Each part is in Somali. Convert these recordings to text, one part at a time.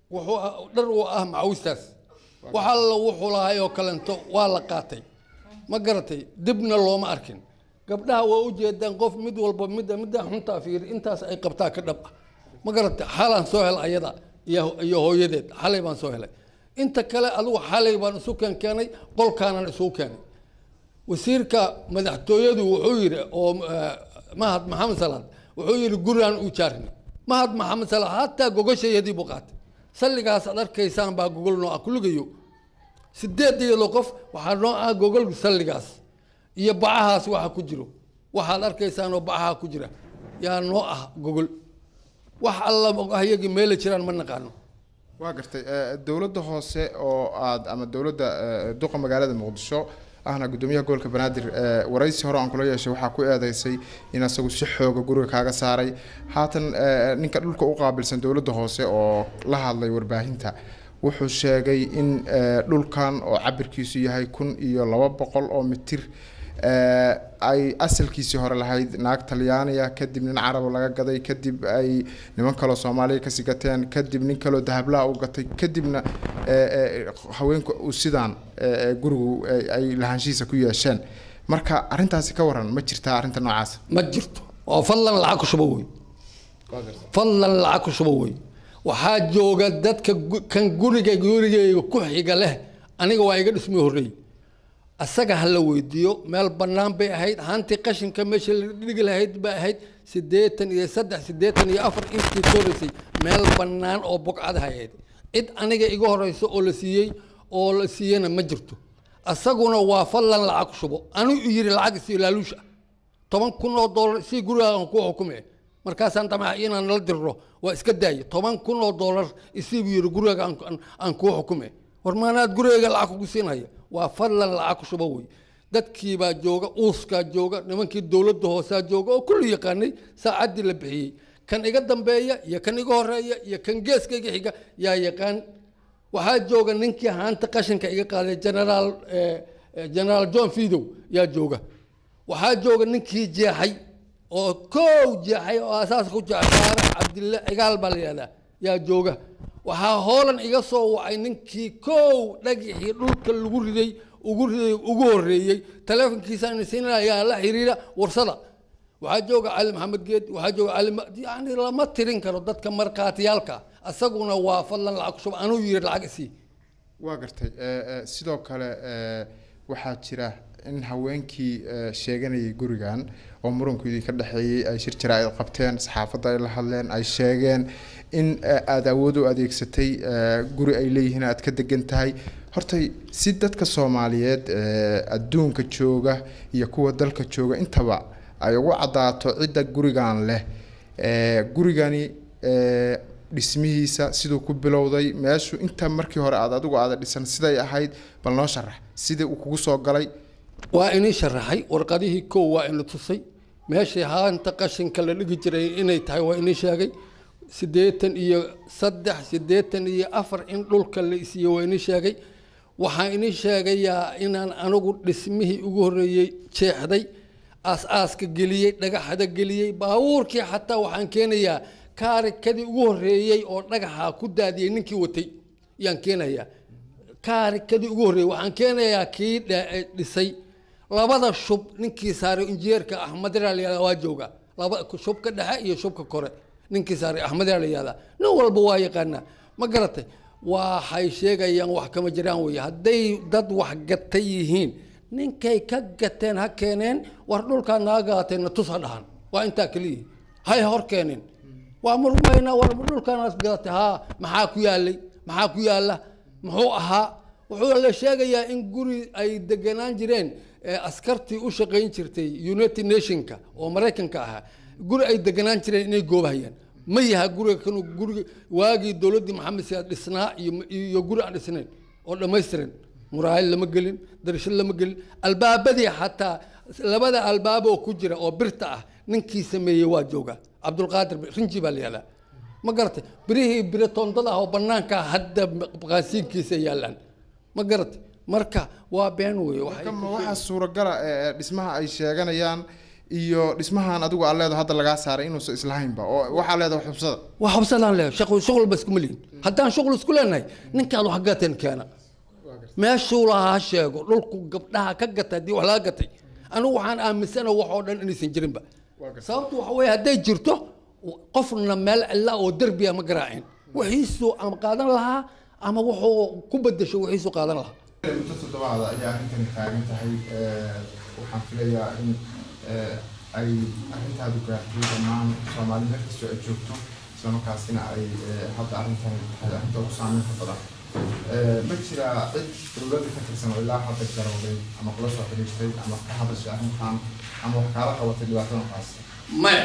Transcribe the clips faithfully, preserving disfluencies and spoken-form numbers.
wuxuu dhar uu ah macawistaas waxa la wuxuu lahaay oo kalanto waa la qaatay ma garatay dibna looma arkin gabdhaha waa u jeedaan qof mid walba mid mid xunta fiir intaas ay qabtaa ka dhab ma garatay xalan soo hel ayada iyo iyo hooyadeed xalay baan soo helay inta kale adigu xalay baan isu kan keenay qolkaanan isu keenay wasiirka madaxtooyadu wuxuu yiri oo mahad maxamed salaad wuxuu yiri guraan u jaarnay mahad maxamed salaad hatta gogosheedii buu qaatay salligaas aad arkaysaan baa gogol noo ah kulligayo sideed iyo qof waxa noo ah gogol salligaas iyo bacahaas waxa ku jiro waxaad arkaysaan oo bacaha ku jira yaa noo ah gogol wax alla ayagi meel jiraan ma naqaano waa gartay dawladda hoose oo aad ama dawladda duqa magaalada Muqdisho ahna gudoomiyaha gobolka Banaadir waraysi hore aan kula yeeshay waxa ku eedeysay in asagu si xooga guriga kaaga saaray haatan ninka dhulka u qaabilsan dawladda hoose oo la hadlay warbaahinta wuxuu sheegay in dhulkan oo cabirkiisu yahay kun iyo laba boqol oo mitir ay asalkiisii hore lahayd naag Talyaaniga kadib nin Carab laga gaday kadib ay niman kale Soomaaliya ka sigateen kadib nin kale dahabla u gatay kadibna haweenku u sidaan gurigu ay lahaanshiisa ku yeesheen marka arintaasi ka waran ma jirtaa arinta noocaas ma jirto oo fadlan lacag ku shubo way fadlan lacag ku shubo way waxa jooga dadka kan guriga guriga ku xiga leh aniga waa iga dhismay horeey asaga hal la weydiyo meel banaan bay ahayd hanti qashinka meesha la dhigi lahayd bay ahayd sideetan iyo saddex sideetan iyo afar intii torisay meel banaan oo bogcad ahayd id aniga iga horeyso oo la siiyay oo la siiyana ma jirto asaguna waa fallan lacag shubo anu yiri lacag si laaluusha toban kun oo dollar si guriga ku xukumay markaas aan tama inaan la dirro waa iska daay toban kun oo dollar isi yiri guriga aan ku xukumay warmaanaad guriga lacag ku siinaya waa fallan lacag shubo way dadkii baa jooga uuska jooga nimankii dawladda hoose jooga oo kulli yaqaanay saacadii la bixiyay kan iga dambeeya iyo kan iga horeeya iyo kan geeskayga xiga yaa yaqaan waxa jooga ninkii haanta qashinka iga qaaday general general John Fido yaa jooga waxa jooga ninkii jeexay oo koow jeexay oo asaas ku jeexay Cabdillah Igaal Baliyada yaa jooga waxa hoolan iga soo wacay ninkii koow dhagixii dhulka lagu riday ugu riday ugu horeeyay telefonkiisa in siinaya la xiriira warsada waxa jooga Ali Maxamed Geed waxa jooga Ali yani lama tirin karo dadka marqaatiyalka asaguna waa fadlan lacag shub anu yiri lacag si waa gartay sidoo kale waxa jira in haweenkii sheeganayay gurigan oo murankoodii ka dhaxeeyay ay shir jira ay qabteen saxaafadda ay la hadleen ay sheegeen in aad awood u adeegsatay guri ay leeyihiin aad ka degan tahay horta si dadka Soomaaliyeed adduunka jooga iyo kuwa dalka jooga intaba ay ugu cadaato cida gurigan leh ee gurigani ee dhismihiisa sidoo ku bilowday meeshu inta markii hore aad adigu aad dhisan siday ahayd bal noo sharax sidii uu kugu soo galay waa inay sharaxay warqadihii koo waa inuu tusay meeshii haanta qashinka la dhigi jiray inay tahay waa inay sheegay sideetan iyo saddex sideetan iyo afar in dhulka la isiyo waa inay sheegay waxa inay sheegayaa inaan anigu dhismihii ugu horeeyay jeexday aas-aaska geliyay dhagaxada geliyay baabuurkii xataa waxaan keenayaa kaarikadii ugu horeeyay oo dhagaxa ku daadiyay ninkii watay yaan keenayaa kaarikadii ugu horeeyay waxaan keenayaa kii dhisay labada shub ninkii saaray injineerka Ahmed Raaliyaada waa jooga laba shubka dhexe iyo shubka kore ninkii saaray Ahmed Raaliyaada nin walba waa yaqaana ma garatay waxay sheegayaan wax kama jiraan way haday dad wax gatay yihiin ninkay ka gateen ha keeneen war dhulka naagaateen tus dhahan waa inta kaliya hay hor keeneen waa murmayna war dhulka naas gatay ha maxaa ku yaalay maxaa ku yaala muxuu ahaa wuxuu la sheegayaa in guri ay deganaan jireen askartii u shaqeyn jirtay United Nationka oo Mareykanka ah guri ay deganaan jireen inay goobahayaan ma yaha guriga kanu guriga waagi dawladda Maxamed Siyaad dhisnaa iyo guri aan dhisnayn oo dhameystiran muraayil lama gelin darashad lama gelin albaabadii hatta labada albaab oo ku jira oo birta ah ninkii sameeyay waa jooga Abdul Qaadir Rinji baa leeyahay ma garatay birihii biratoondada oo banaanka hadda qaasiinkiisa yaalan ma garatay marka waa been weey waxa suuragal ah dhismaha ay sheeganayaan iyo dhismahan adigu aad leedahay hadda laga saaray inuu islahaynba oo waxa leedahay xubsada waa xubsadaan leeyahay shaqo shaqo bas kuma liin haddaan shaqo isku leenahay ninkaad wax gateen keena meeshuu lahaa sheego dhulku gabdhaha ka gatay dii wax laga gatay anigu waxaan aaminsanahay wax oo dhan inaysan jirinba sababtu waxa weeye hadday jirto qofna meel illa oo darbiya ma garaacin wixiisu ama qaadan lahaa ama wuxuu ku bedesho wixiisu qaadan lahaa inta toddobaad ayaa arrintan taagan tahay waxaan filayaa in ay arrintaadu gaartay dhammaan Soomaalida kastoo ay joogto isla markaasina ay hadda arrintan arrinta ugu saameynta badan ma jira cid dowladda ka tirsan oo ilaa hadda garowday ama kula soo xiriirtay ama ka hadashay arrintan ama wax kala qabatay dhibaatada qaas maya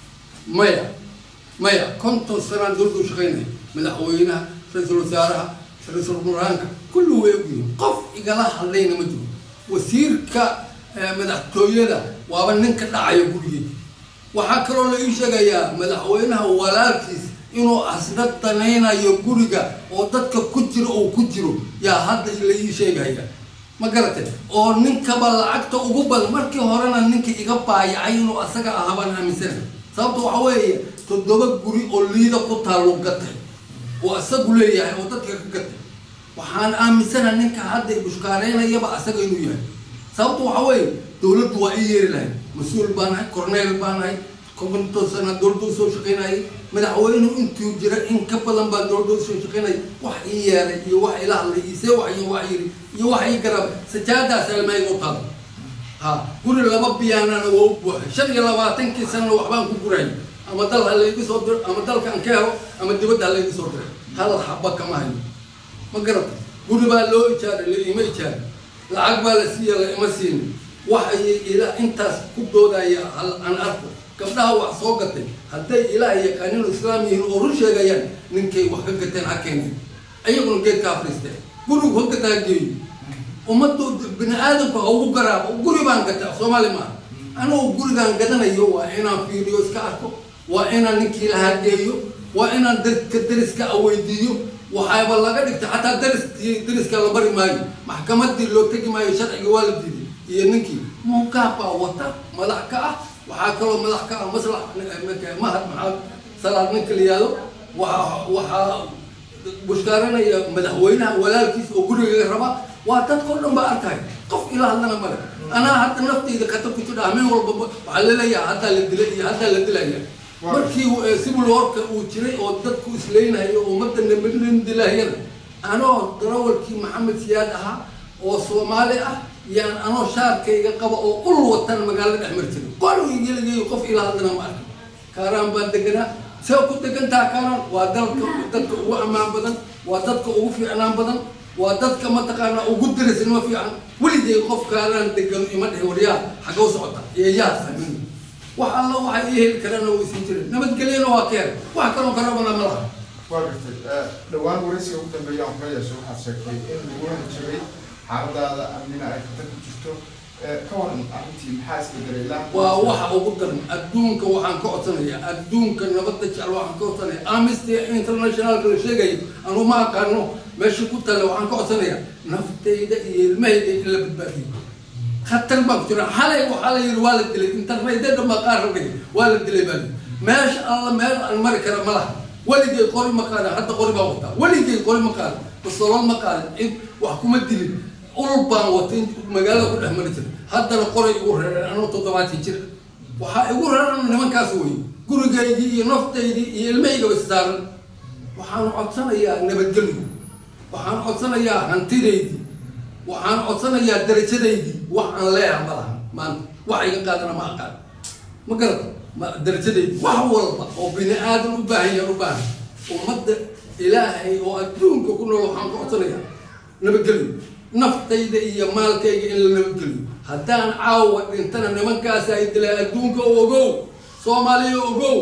maya maya konton sanad dulku shaqeynay madaxweynaha ra'iisul wasaaraha ra'iisul wasaaraha kullu way ogyihiin qof igala hadlayna ma jiro wasiirka madaxtooyada waaba ninka dhacayo gurigii waxaa kaloo la ii sheegayaa madaxweynaha walaalkiis inuu asnad danaynayo guriga oo dadka ku jiro oo ku jiro yaa hadda la ii sheegaya ma garatay oo ninkaba lacagta ugu badan markii horena ninka iga baayacay inuu asaga ahaban aaminsan sababtu waxa weeye toddoba guri oo liida ku taalo gatay oo asagu leeyahay oo dadka ka gatay waxaan aaminsanahay ninka hadda bushkaareynayaba asaga inuu yahay sababtu waxa weeye dawladdu waa ii yeeri lahayd mas-uul baan ahay korneel baan ahay konton sana dowladdu soo shaqeynayay madaxweynuhu intuu jira in ka badan baa dowladdu soo shaqeynayay wax ii yeelay iyo wax ila hadlay iyo see wax iyo wax yiri iyo wax ii garab sajaadaas almayga u taal ha guri laba biyaanana waa u buuxay shan iyo labaatankii sano waxbaan ku guray ama dal ha laygu soo dir ama dalkan ka helo ama dibadda ha laygu soo diray hal xabba kama hayo ma garatay guri baa loo ijaaray la ima ijaaray lacag baa la siiyay la ima siin wax ay ila intaas ku doodaya hal aan arko gabdhaha wax soo gatay hadday ilaahay yaqaaniin islaamiyiin oo run sheegayaan ninkay wax ka gateen ha keeneen ayaguna geedka afriisteen gurigu ha gataa geeyo ummaddu bini aadamku ha ugu garaabo guri baan gatay Soomaali ma anuu gurigan gadanayo waa inaan fiiriyo iska arko waa inaan ninkii la hadeeyo waa inaan dadka dariska aweydiiyo waxaaba laga dhigtay xataa dariskii dariska la bari maayo maxkamadii loo tagi maayo sharciga waa la diiday iyo ninkii muuqaaba wata madax ka ah waxaa kaloo madax ka ah maslax mahad maxaad salaad ninka liyaado waxa waxa bushkaaranaya madaxweynaha walaalkiis oo guriga raba waa dadkoo dhan baa arkay qof ilaa hadana male anaa hadda naftayda khatar ku jira meel walba waxaa laleeyahay hadda la dilay iyo hadda la dilaya markii civil warka uu jiray oo dadku isleeynayo oo ummadana midna dilayana anoo darawalkii maxamed siyaad ahaa oo Soomaali ah yaan anoo shaarkayga qaba oo ul watan magaalada dhexmar jiray qoluu igeligay qof ilaa hadana ma arkin kaaraan baan deganaa soo ku degantaa kaaraan waa dalka dadka ugu amaan badan waa dadka ugu fiicnaan badan waa dadka ma taqaana ugu dirisan ma fiican waliday qof kaaraan degan ima dhahay wariyaa xagoo socota iyo yaa samin wax alla waxa ii heli karana way sii jireen nabadgelyana waa keen wax kaloo karabana ma laha waagatay dhawaan waraysiga ugu dambeeya aan ka yeesho waxaad sheegtay in lagu wada jiray xaaladaada amnina ay khatar ku jirto ka waran arrintii maxaa isbedelay ilaa waa waxa ugu daran adduunka waxaan ka codsanayaa adduunka nabadda jecel waxaan ka codsanayaa Amnesty International kala sheegay anu ma aqaano meesha ku tala waxaan ka codsanayaa naftayda iyo ilmahayda in la badbaadiyo khatar baa ku jira xalay waxaa la yiri waa la dilay internetada ma qaarnay waa la dilay baa meesha alla meel aan mari kara ma laha waligay qori ma qaada hadda qori baa wata waligay qori ma qaada basaloon ma qaada in wax kuma dilin ul baan watin magaalada ku dhex mari jiray haddana qoray ugu reeran anoo toddobaatan jir waxaa igu reeran nimankaas wey gurigaydii iyo naftaydii iyo ilmahayga way saaran waxaan codsanayaa nabadgelyo waxaan codsanayaa hantidaydii waxaan codsanayaa darajadaydii wax aan leeyahay ma laha maanta wax iga qaadana ma aqaan ma garata darajadaydii wax walba oo bini aadan u baahan yahay u baahan ummadda ilaahay oo adduunka ku nool waxaan ka codsanayaa nabadgelyo naftayda iyo maalkayga in la nabadgeliyo haddaan caawa dhintana nimankaas ay dilaan adduunka ogow Soomaaliya ogow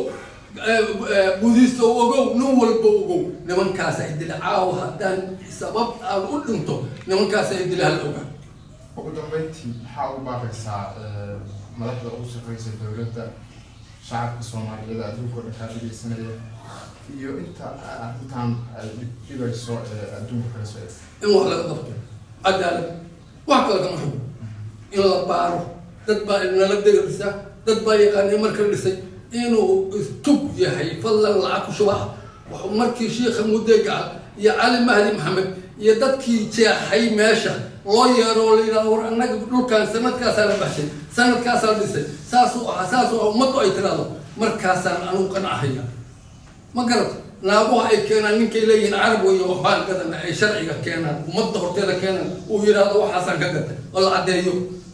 buudista ogow nin walba ogow nimankaas ay dilaan caawa haddaan sabab aan u dhinto nimankaas ay dilaan ogaa ugu dambeyntii maxaa u baaqaysaa madaxda ugu shaqeysa dowladda shacabka Soomaaliyeed adduunka oo dhan ka dhigaysanaya iyo inta arrintan ay dhibayso adduunka kala soo in wax laga qabto عدالة واحد كلام إن الله بارو تتبع إن لا تدرسه dad baa yaqaanay marka dhisay inuu tug yahay fadlan lacag ku shubaha markii sheekha mudee gacal iyo cali mahdi maxamed iyo dadkii jeexay meesha loo yeero oo la yidhahdo war annaga dhulkan sanadkaasaa la baxshay sanadkaasaa la dhisay saasuu ahaa saasuu ah ummaddu ay tiraahdo markaasaan anugu qanacahaya ma garata naaguha ay keenaan ninkay leeyihiin carab weeye waxbaan gadana ay sharciga keenaan ummadda horteeda keenaan uu yidhaahdo waxaasaan ka gatay oo la caddeeyo